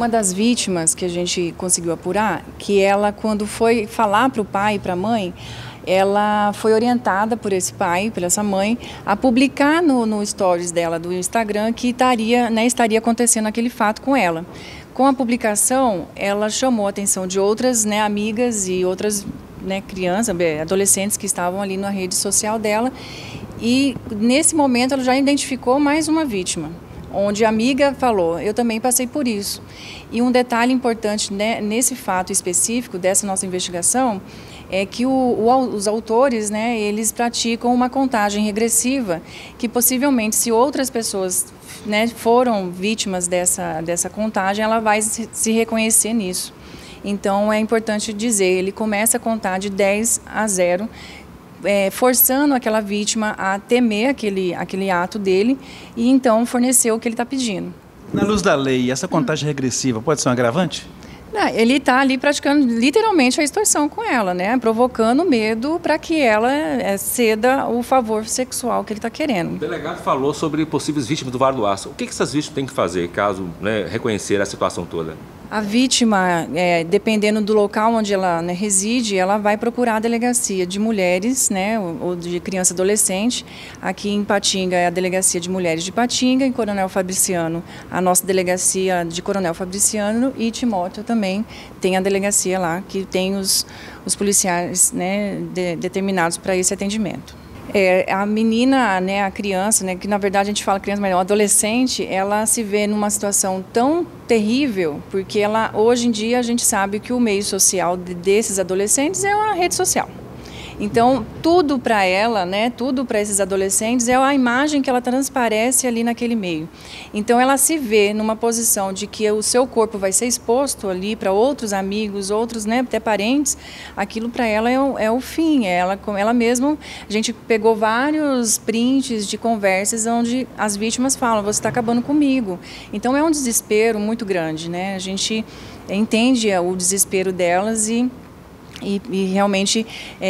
Uma das vítimas que a gente conseguiu apurar, que ela, quando foi falar para o pai e para a mãe, ela foi orientada por esse pai, por essa mãe, a publicar no stories dela do Instagram que estaria acontecendo aquele fato com ela. Com a publicação, ela chamou a atenção de outras amigas e outras crianças, adolescentes que estavam ali na rede social dela. E nesse momento ela já identificou mais uma vítima, onde a amiga falou, eu também passei por isso. E um detalhe importante nesse fato específico dessa nossa investigação é que os autores, eles praticam uma contagem regressiva que possivelmente, se outras pessoas foram vítimas dessa contagem, ela vai se reconhecer nisso. Então é importante dizer, ele começa a contar de 10 a 0, forçando aquela vítima a temer aquele ato dele e então fornecer o que ele está pedindo. Na luz da lei, essa contagem regressiva pode ser um agravante? Não, ele está ali praticando literalmente a extorsão com ela, provocando medo para que ela ceda o favor sexual que ele está querendo. O delegado falou sobre possíveis vítimas do Vale do Aço. O que essas vítimas têm que fazer caso reconhecer a situação toda? A vítima, dependendo do local onde ela reside, ela vai procurar a delegacia de mulheres, ou de criança e adolescente. Aqui em Patinga é a delegacia de mulheres de Patinga, em Coronel Fabriciano, a nossa delegacia de Coronel Fabriciano, e Timóteo também tem a delegacia lá, que tem os policiais determinados para esse atendimento. A menina, a criança, que na verdade a gente fala criança, mas é um adolescente, ela se vê numa situação tão terrível, porque hoje em dia a gente sabe que o meio social desses adolescentes é uma rede social. Então, tudo para ela, tudo para esses adolescentes é a imagem que ela transparece ali naquele meio. Então, ela se vê numa posição de que o seu corpo vai ser exposto ali para outros amigos, outros, até parentes. Aquilo para ela é o fim. Ela mesma, a gente pegou vários prints de conversas onde as vítimas falam, você está acabando comigo. Então, é um desespero muito grande, A gente entende o desespero delas e realmente,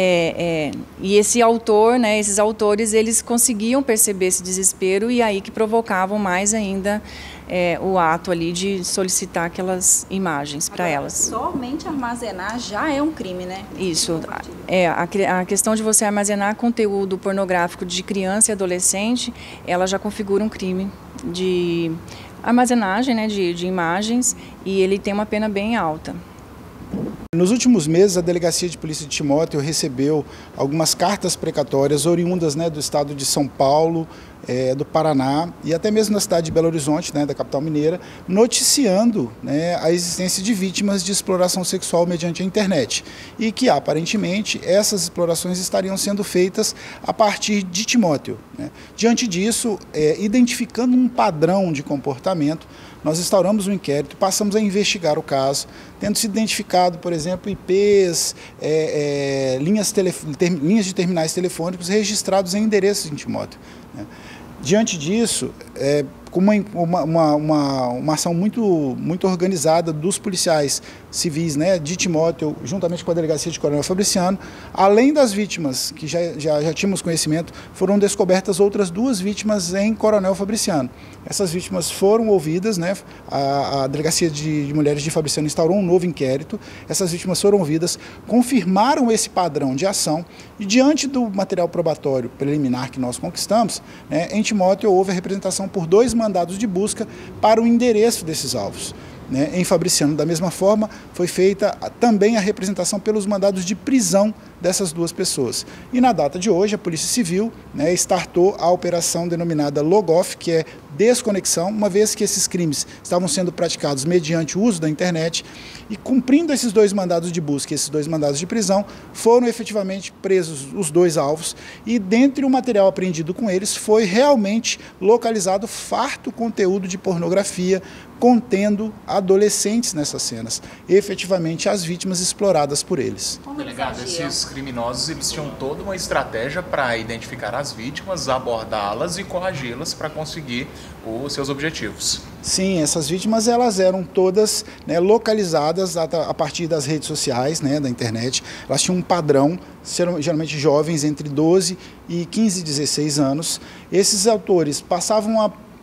e esse autor, esses autores, eles conseguiam perceber esse desespero e aí que provocavam mais ainda o ato ali de solicitar aquelas imagens para elas. Somente armazenar já é um crime, Isso. A questão de você armazenar conteúdo pornográfico de criança e adolescente, ela já configura um crime de armazenagem, de imagens, e ele tem uma pena bem alta. Nos últimos meses, a Delegacia de Polícia de Timóteo recebeu algumas cartas precatórias oriundas do estado de São Paulo, do Paraná e até mesmo da cidade de Belo Horizonte, da capital mineira, noticiando a existência de vítimas de exploração sexual mediante a internet e que, aparentemente, essas explorações estariam sendo feitas a partir de Timóteo. Diante disso, identificando um padrão de comportamento, nós instauramos um inquérito, passamos a investigar o caso, tendo se identificado, por exemplo, IPs, linhas de terminais telefônicos registrados em endereços em Timóteo. Diante disso, com uma ação muito organizada dos policiais civis de Timóteo, juntamente com a delegacia de Coronel Fabriciano, além das vítimas que já tínhamos conhecimento, foram descobertas outras 2 vítimas em Coronel Fabriciano. Essas vítimas foram ouvidas, a delegacia de mulheres de Fabriciano instaurou um novo inquérito, essas vítimas foram ouvidas, confirmaram esse padrão de ação e diante do material probatório preliminar que nós conquistamos, em Timóteo houve a representação por 2 mandados de busca para o endereço desses alvos. Em Fabriciano, da mesma forma, foi feita também a representação pelos mandados de prisão dessas 2 pessoas. E na data de hoje, a Polícia Civil startou a operação denominada Logoff, que é desconexão, uma vez que esses crimes estavam sendo praticados mediante o uso da internet e cumprindo esses 2 mandados de busca e esses 2 mandados de prisão, foram efetivamente presos os 2 alvos e dentre o material apreendido com eles foi realmente localizado farto conteúdo de pornografia contendo adolescentes nessas cenas, efetivamente as vítimas exploradas por eles. Delegado, esses criminosos eles tinham toda uma estratégia para identificar as vítimas, abordá-las e coagi-las para conseguir os seus objetivos. Sim, essas vítimas elas eram todas localizadas a partir das redes sociais, da internet. Elas tinham um padrão, geralmente jovens entre 12 e 15, 16 anos. Esses autores passavam a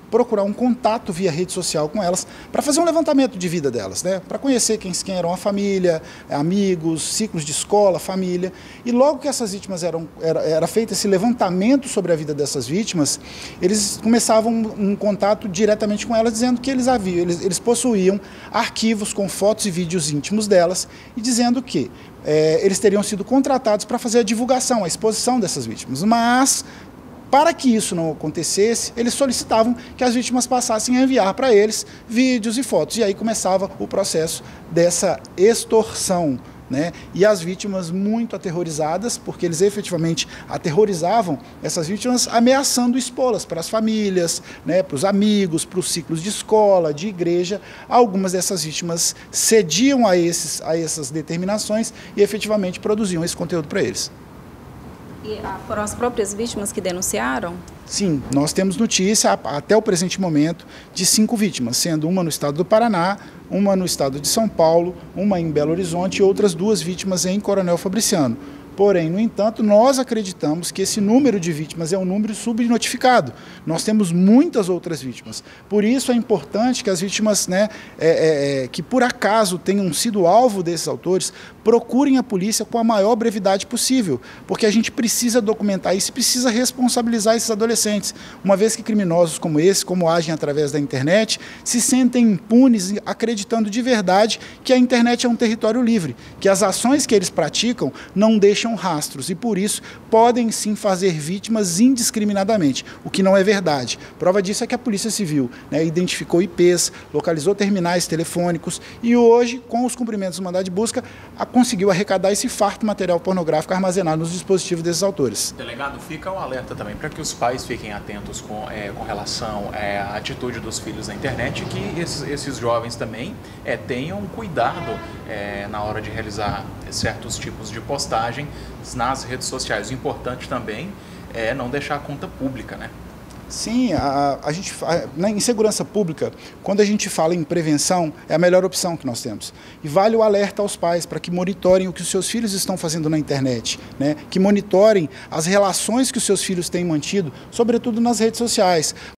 procurar um contato via rede social com elas, para fazer um levantamento de vida delas, né? Para conhecer quem eram a família, amigos, ciclos de escola, família. E logo que essas vítimas era feito esse levantamento sobre a vida dessas vítimas, eles começavam um contato diretamente com elas, dizendo que eles possuíam arquivos com fotos e vídeos íntimos delas, e dizendo que eles teriam sido contratados para fazer a divulgação, a exposição dessas vítimas. Mas, para que isso não acontecesse, eles solicitavam que as vítimas passassem a enviar para eles vídeos e fotos. E aí começava o processo dessa extorsão, né? E as vítimas muito aterrorizadas, porque eles efetivamente aterrorizavam essas vítimas, ameaçando expô-las para as famílias, né, para os amigos, para os ciclos de escola, de igreja. Algumas dessas vítimas cediam a essas determinações e efetivamente produziam esse conteúdo para eles. E foram as próprias vítimas que denunciaram? Sim, nós temos notícia, até o presente momento, de 5 vítimas, sendo uma no estado do Paraná, uma no estado de São Paulo, uma em Belo Horizonte e outras 2 vítimas em Coronel Fabriciano. Porém, no entanto, nós acreditamos que esse número de vítimas é um número subnotificado. Nós temos muitas outras vítimas. Por isso é importante que as vítimas, né, que por acaso tenham sido alvo desses autores, procurem a polícia com a maior brevidade possível, porque a gente precisa documentar isso e precisa responsabilizar esses adolescentes, uma vez que criminosos como esse, como agem através da internet, se sentem impunes, acreditando de verdade que a internet é um território livre, que as ações que eles praticam não deixam rastros e, por isso, podem sim fazer vítimas indiscriminadamente, o que não é verdade. Prova disso é que a Polícia Civil, né, identificou IPs, localizou terminais telefônicos e hoje, com os cumprimentos do mandado de busca, conseguiu arrecadar esse farto material pornográfico armazenado nos dispositivos desses autores. Delegado, fica o alerta também para que os pais fiquem atentos com relação à atitude dos filhos na internet e que esses jovens também tenham cuidado na hora de realizar certos tipos de postagem nas redes sociais. O importante também é não deixar a conta pública, né? Sim, em segurança pública, quando a gente fala em prevenção, é a melhor opção que nós temos. E vale o alerta aos pais para que monitorem o que os seus filhos estão fazendo na internet, né? Que monitorem as relações que os seus filhos têm mantido, sobretudo nas redes sociais.